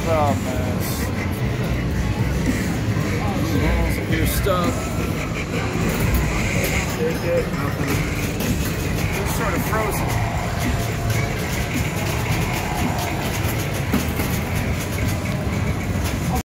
Oh man. So you're stuck. Shake it. Nothing. It's sort of frozen.